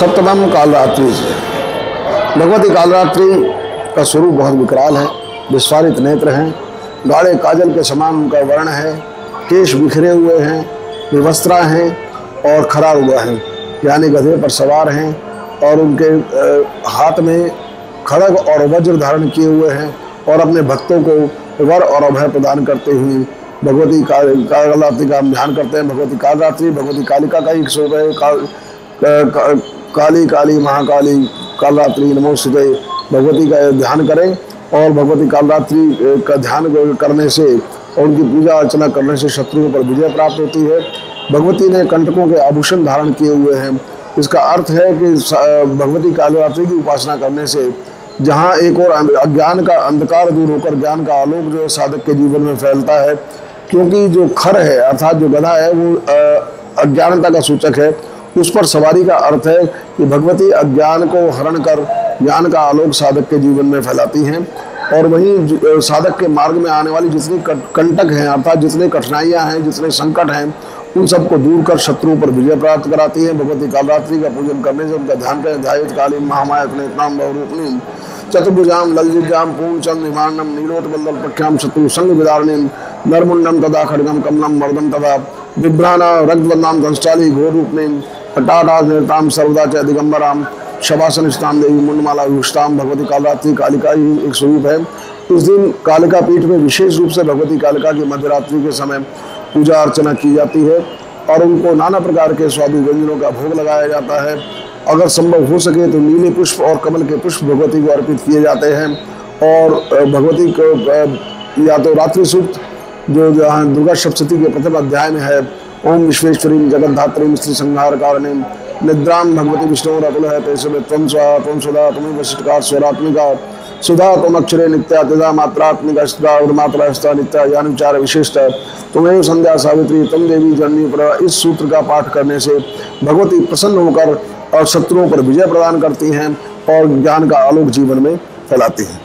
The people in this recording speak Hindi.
सप्तम कालरात्रि से। भगवती कालरात्रि का स्वरूप बहुत विकराल है। विस्फारित नेत्र हैं, गाढ़े काजल के समान उनका वर्ण है, केश बिखरे हुए हैं, विवस्त्रा हैं और खरा हुआ है, यानी गधे पर सवार हैं और उनके हाथ में खड्ग और वज्र धारण किए हुए हैं और अपने भक्तों को वर और अभय प्रदान करते हुए भगवती कालरात्रि का हम ध्यान करते हैं। भगवती कालरात्रि भगवती कालिका का एक स्वरूप है। काली काली महाकाली कालरात्रि नमोस्तुते। भगवती का ध्यान करें और भगवती कालरात्रि का ध्यान करने से और उनकी पूजा अर्चना करने से शत्रुओं पर विजय प्राप्त होती है। भगवती ने कंटकों के आभूषण धारण किए हुए हैं। इसका अर्थ है कि भगवती कालरात्रि की उपासना करने से जहाँ एक और अज्ञान का अंधकार दूर होकर ज्ञान का आलोक जो है साधक के जीवन में फैलता है, क्योंकि जो खर है अर्थात जो गधा है वो अज्ञानता का सूचक है। उस पर सवारी का अर्थ है कि भगवती अज्ञान को हरण कर ज्ञान का आलोक साधक के जीवन में फैलाती हैं और वहीं साधक के मार्ग में आने वाली जितनी कंटक हैं अर्थात जितनी कठिनाइयां हैं, जितने संकट हैं, उन सबको दूर कर शत्रुओं पर विजय प्राप्त कराती है। भगवती कालरात्रि का पूजन करने से उनका ध्यान करें। ध्यायेत कालीं महामायातनेत्रां बहुरूपिणीं चतुर्भुजां ललितां पूर्णचंद्र निवारणं नीलोत्पल्लव प्रख्यां शत्रु संग विदारिणीं नरमुंडं तदा खड्गं कमलं वरदं तदा बिभ्राणा रक्तवर्णां दंष्टाली घोररूपिणीं पटाटानृतां सर्वदा च दिगंबरां शवासन स्नान देवी मुंडमाला विभूषितां। भगवती कालरात्रि कालिका ही एक स्वरूप है। इस दिन कालिका पीठ में विशेष रूप से भगवती कालिका की मध्यरात्रि के समय पूजा अर्चना की जाती है और उनको नाना प्रकार के स्वादु व्यंजनों का भोग लगाया जाता है। अगर संभव हो सके तो नीले पुष्प और कमल के पुष्प भगवती को अर्पित किए जाते हैं और भगवती को या तो रात्रि सूक्त जो जहाँ दुर्गा सप्तशती के प्रथम अध्याय में है, ओम विश्वेश्वरीं जगद्धात्रीं स्त्री संहार कारणीं निद्रां भगवती विष्णु अतुल है तेसु त्वं स्वाहा त्वं सुधा त्वमेव वशिष्ठकार स्वरात्मिका सुधा त्वं अक्षरे नित्या तदा मात्रात्मिका स्थिता और मात्रा स्थिता नित्या यानुचार विशिष्ट त्वमेव संध्या सावित्री त्वं देवी जननी पर। इस सूत्र का पाठ करने से भगवती प्रसन्न होकर और शत्रुओं पर विजय प्रदान करती हैं और ज्ञान का आलोक जीवन में फैलाती हैं।